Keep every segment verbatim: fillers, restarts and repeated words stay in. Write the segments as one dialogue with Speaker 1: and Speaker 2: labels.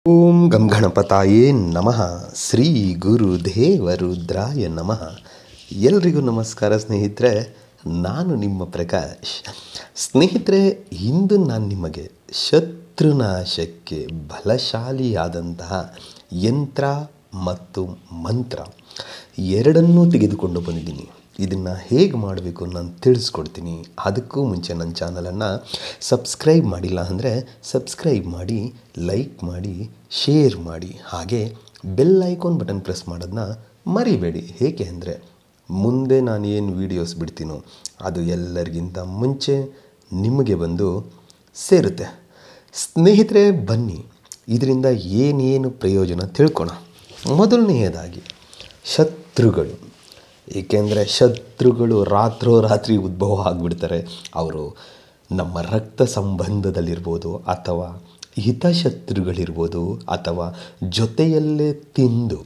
Speaker 1: ಓಂ ಗಂ ಗಣಪತಾಯೇ ನಮಃ. ಶ್ರೀ ಗುರುದೇವ ರುದ್ರಾಯ ನಮಃ. ಎಲ್ರಿಗೂ ನಮಸ್ಕಾರ ಸ್ನೇಹಿತರೆ, ನಾನು ನಿಮ್ಮ ಪ್ರಕಾಶ್. ಸ್ನೇಹಿತರೆ, ಇಂದು ನಾನು ನಿಮಗೆ ಶತ್ರುನಾಶಕ್ಕೆ ಬಲಶಾಲಿಯಾದಂತಹ ಯಂತ್ರ ಮತ್ತು ಮಂತ್ರ ಎರಡನ್ನೂ ತೆಗೆದುಕೊಂಡು ಬಂದಿದ್ದೀನಿ. ಇದನ್ನು ಹೇಗೆ ಮಾಡಬೇಕು ನಾನು ತಿಳಿಸ್ಕೊಡ್ತೀನಿ. ಅದಕ್ಕೂ ಮುಂಚೆ ನನ್ನ ಚಾನಲನ್ನು ಸಬ್ಸ್ಕ್ರೈಬ್ ಮಾಡಿಲ್ಲ ಅಂದರೆ ಸಬ್ಸ್ಕ್ರೈಬ್ ಮಾಡಿ, ಲೈಕ್ ಮಾಡಿ, ಶೇರ್ ಮಾಡಿ, ಹಾಗೆ ಬೆಲ್ ಐಕಾನ್ ಬಟನ್ ಪ್ರೆಸ್ ಮಾಡೋದನ್ನ ಮರಿಬೇಡಿ. ಏಕೆ ಅಂದರೆ ಮುಂದೆ ನಾನು ಏನು ವೀಡಿಯೋಸ್ ಬಿಡ್ತೀನೋ ಅದು ಎಲ್ಲರಿಗಿಂತ ಮುಂಚೆ ನಿಮಗೆ ಬಂದು ಸೇರುತ್ತೆ. ಸ್ನೇಹಿತರೆ, ಬನ್ನಿ ಇದರಿಂದ ಏನೇನು ಪ್ರಯೋಜನ ತಿಳ್ಕೊಳ. ಮೊದಲನೆಯದಾಗಿ ಶತ್ರುಗಳು. ಏಕೆಂದರೆ ಶತ್ರುಗಳು ರಾತ್ರೋರಾತ್ರಿ ಉದ್ಭವ ಆಗಿಬಿಡ್ತಾರೆ. ಅವರು ನಮ್ಮ ರಕ್ತ ಸಂಬಂಧದಲ್ಲಿರ್ಬೋದು, ಅಥವಾ ಹಿತಶತ್ರುಗಳಿರ್ಬೋದು, ಅಥವಾ ಜೊತೆಯಲ್ಲೇ ತಿಂದು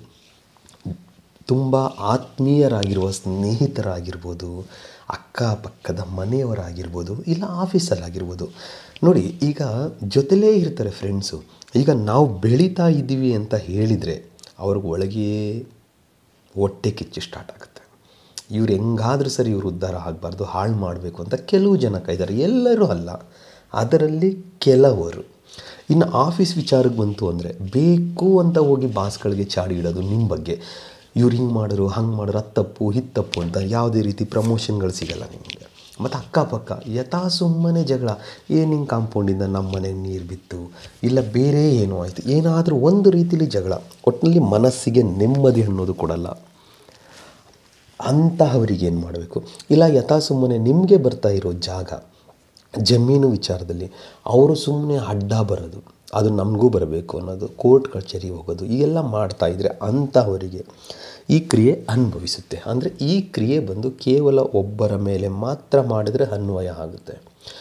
Speaker 1: ತುಂಬ ಆತ್ಮೀಯರಾಗಿರುವ ಸ್ನೇಹಿತರಾಗಿರ್ಬೋದು, ಅಕ್ಕಪಕ್ಕದ ಮನೆಯವರಾಗಿರ್ಬೋದು, ಇಲ್ಲ ಆಫೀಸಲ್ಲಾಗಿರ್ಬೋದು. ನೋಡಿ, ಈಗ ಜೊತೆಲೇ ಇರ್ತಾರೆ ಫ್ರೆಂಡ್ಸು. ಈಗ ನಾವು ಬೆಳೀತಾ ಇದ್ದೀವಿ ಅಂತ ಹೇಳಿದರೆ ಅವ್ರಿಗೆ ಒಳಗೆ ಹೊಟ್ಟೆ ಕಿಚ್ಚು ಸ್ಟಾರ್ಟ್ ಆಗುತ್ತೆ. ಇವ್ರು ಹೆಂಗಾದರೂ ಸರಿ ಇವರು ಉದ್ಧಾರ ಆಗಬಾರ್ದು, ಹಾಳು ಮಾಡಬೇಕು ಅಂತ ಕೆಲವು ಜನ ಕಾಯ್ತಾರೆ. ಎಲ್ಲರೂ ಅಲ್ಲ, ಅದರಲ್ಲಿ ಕೆಲವರು. ಇನ್ನು ಆಫೀಸ್ ವಿಚಾರಕ್ಕೆ ಬಂತು ಅಂದರೆ ಬೇಕು ಅಂತ ಹೋಗಿ ಬಾಸ್ಗಳಿಗೆ ಚಾಡಿ ಇಡೋದು ನಿಮ್ಮ ಬಗ್ಗೆ. ಇವ್ರು ಹಿಂಗೆ ಮಾಡೋರು, ಹಂಗೆ ಮಾಡೋರು, ಅದು ತಪ್ಪು ಇದು ತಪ್ಪು ಅಂತ ಯಾವುದೇ ರೀತಿ ಪ್ರಮೋಷನ್ಗಳು ಸಿಗಲ್ಲ ನಿಮಗೆ. ಮತ್ತು ಅಕ್ಕಪಕ್ಕ ಯಥಾ ಸುಮ್ಮನೆ ಜಗಳ. ಏನು ಹಿಂಗೆ ಕಾಂಪೌಂಡಿಂದ ನಮ್ಮ ಮನೆಗೆ ನೀರು ಬಿತ್ತು, ಇಲ್ಲ ಬೇರೆ ಏನೋ ಆಯಿತು, ಏನಾದರೂ ಒಂದು ರೀತಿಲಿ ಜಗಳ. ಒಟ್ಟಿನಲ್ಲಿ ಮನಸ್ಸಿಗೆ ನೆಮ್ಮದಿ ಅನ್ನೋದು ಕೊಡಲ್ಲ. ಅಂತಹವರಿಗೆ ಏನು ಮಾಡಬೇಕು? ಇಲ್ಲ ಯಥಾ ಸುಮ್ಮನೆ ನಿಮಗೆ ಬರ್ತಾ ಇರೋ ಜಾಗ, ಜಮೀನು ವಿಚಾರದಲ್ಲಿ ಅವರು ಸುಮ್ಮನೆ ಅಡ್ಡ ಬರೋದು, ಅದು ನಮಗೂ ಬರಬೇಕು ಅನ್ನೋದು, ಕೋರ್ಟ್ ಕಚೇರಿ ಹೋಗೋದು, ಈಗೆಲ್ಲ ಮಾಡ್ತಾಯಿದ್ರೆ ಅಂಥವರಿಗೆ ಈ ಕ್ರಿಯೆ ಅನುಭವಿಸುತ್ತೆ. ಅಂದರೆ ಈ ಕ್ರಿಯೆ ಬಂದು ಕೇವಲ ಒಬ್ಬರ ಮೇಲೆ ಮಾತ್ರ ಮಾಡಿದರೆ ಅನ್ವಯ ಆಗುತ್ತೆ.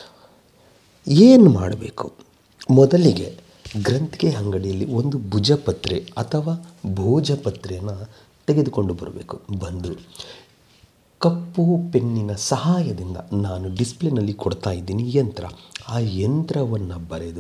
Speaker 1: ಏನು ಮಾಡಬೇಕು? ಮೊದಲಿಗೆ ಗ್ರಂಥಿಗೆ ಅಂಗಡಿಯಲ್ಲಿ ಒಂದು ಭುಜಪತ್ರೆ ಅಥವಾ ಭೋಜಪತ್ರೆಯನ್ನು ತೆಗೆದುಕೊಂಡು ಬರಬೇಕು. ಬಂದು ಕಪ್ಪು ಪೆನ್ನಿನ ಸಹಾಯದಿಂದ ನಾನು ಡಿಸ್ಪ್ಲೇನಲ್ಲಿ ಕೊಡ್ತಾ ಇದ್ದೀನಿ ಯಂತ್ರ. ಆ ಯಂತ್ರವನ್ನು ಬರೆದು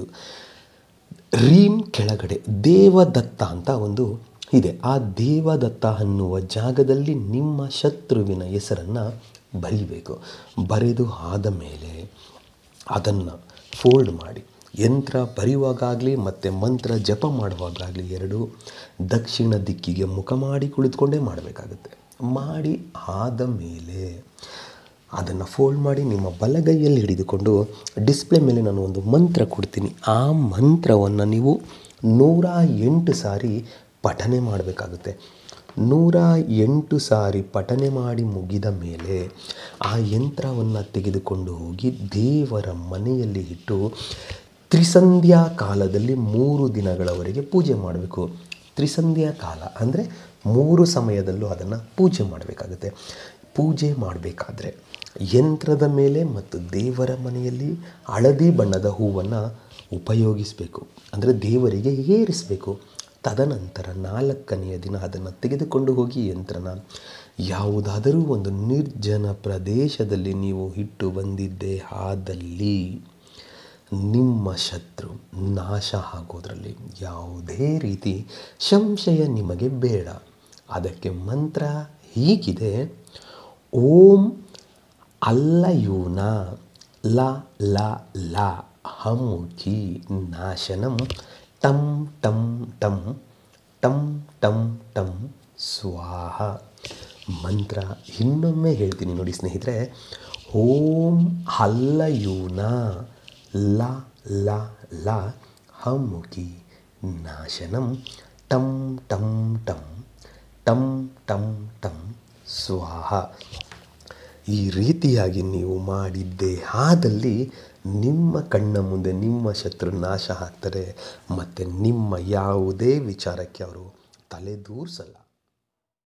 Speaker 1: ರೀಮ್ ಕೆಳಗಡೆ ದೇವದತ್ತ ಅಂತ ಒಂದು ಇದೆ. ಆ ದೇವದತ್ತ ಅನ್ನುವ ಜಾಗದಲ್ಲಿ ನಿಮ್ಮ ಶತ್ರುವಿನ ಹೆಸರನ್ನು ಬರೀಬೇಕು. ಬರೆದು ಆದ ಮೇಲೆ ಅದನ್ನು ಫೋಲ್ಡ್ ಮಾಡಿ, ಯಂತ್ರ ಬರೆಯುವಾಗಲಿ ಮತ್ತು ಮಂತ್ರ ಜಪ ಮಾಡುವಾಗಲಿ ಎರಡು ದಕ್ಷಿಣ ದಿಕ್ಕಿಗೆ ಮುಖ ಮಾಡಿ ಕುಳಿತುಕೊಂಡೇ ಮಾಡಬೇಕಾಗುತ್ತೆ. ಮಾಡಿ ಆದ ಮೇಲೆ ಅದನ್ನು ಫೋಲ್ಡ್ ಮಾಡಿ ನಿಮ್ಮ ಬಲಗೈಯಲ್ಲಿ ಹಿಡಿದುಕೊಂಡು ಡಿಸ್ಪ್ಲೇ ಮೇಲೆ ನಾನು ಒಂದು ಮಂತ್ರ ಕೊಡ್ತೀನಿ. ಆ ಮಂತ್ರವನ್ನು ನೀವು ನೂರ ಎಂಟು ಸಾರಿ ಪಠನೆ ಮಾಡಬೇಕಾಗುತ್ತೆ. ನೂರ ಎಂಟು ಸಾರಿ ಪಠನೆ ಮಾಡಿ ಮುಗಿದ ಮೇಲೆ ಆ ಯಂತ್ರವನ್ನು ತೆಗೆದುಕೊಂಡು ಹೋಗಿ ದೇವರ ಮನೆಯಲ್ಲಿ ಇಟ್ಟು ತ್ರಿಸಂಧ್ಯಾ ಕಾಲದಲ್ಲಿ ಮೂರು ದಿನಗಳವರೆಗೆ ಪೂಜೆ ಮಾಡಬೇಕು. ತ್ರಿಸಂಧ್ಯಾ ಕಾಲ ಅಂದರೆ ಮೂರು ಸಮಯದಲ್ಲೂ ಅದನ್ನು ಪೂಜೆ ಮಾಡಬೇಕಾಗುತ್ತೆ. ಪೂಜೆ ಮಾಡಬೇಕಾದ್ರೆ ಯಂತ್ರದ ಮೇಲೆ ಮತ್ತು ದೇವರ ಮನೆಯಲ್ಲಿ ಹಳದಿ ಬಣ್ಣದ ಹೂವನ್ನು ಉಪಯೋಗಿಸಬೇಕು. ಅಂದರೆ ದೇವರಿಗೆ ಏರಿಸಬೇಕು. ತದನಂತರ ನಾಲ್ಕನೆಯ ದಿನ ಅದನ್ನು ತೆಗೆದುಕೊಂಡು ಹೋಗಿ ಯಂತ್ರನ ಯಾವುದಾದರೂ ಒಂದು ನಿರ್ಜನ ಪ್ರದೇಶದಲ್ಲಿ ನೀವು ಇಟ್ಟು ಬಂದಿದ್ದೇ ಆದಲ್ಲಿ ನಿಮ್ಮ ಶತ್ರು ನಾಶ ಆಗೋದ್ರಲ್ಲಿ ಯಾವುದೇ ರೀತಿ ಸಂಶಯ ನಿಮಗೆ ಬೇಡ. ಅದಕ್ಕೆ ಮಂತ್ರ ಹೀಗಿದೆ: ಓಂ ಅಲ್ಲಯೂನ ಲ ಲ ಲ ಹಮುಖಿ ನಾಶನಂ ಟಂ ಟಂ ಟಂ ಟಂ ಟಂ ಟಂ ಸ್ವಾಹ. ಮಂತ್ರ ಇನ್ನೊಮ್ಮೆ ಹೇಳ್ತೀನಿ ನೋಡಿ ಸ್ನೇಹಿತರೆ. ಓಂ ಹಲ್ಲಯೂನ ಲ ಲ ಲ ಹಮುಖಿ ನಾಶನಂ ಟಂ ಟಂ ಟಂ ಟಂ ಟಂ ಟಂ ಸ್ವಾಹ. ಈ ರೀತಿಯಾಗಿ ನೀವು ಮಾಡಿದ್ದೇ ಆದಲ್ಲಿ ನಿಮ್ಮ ಕಣ್ಣ ಮುಂದೆ ನಿಮ್ಮ ಶತ್ರು ನಾಶ ಆಗ್ತಾರೆ ಮತ್ತು ನಿಮ್ಮ ಯಾವುದೇ ವಿಚಾರಕ್ಕೆ ಅವರು ತಲೆದೂರಿಸಲ್ಲ.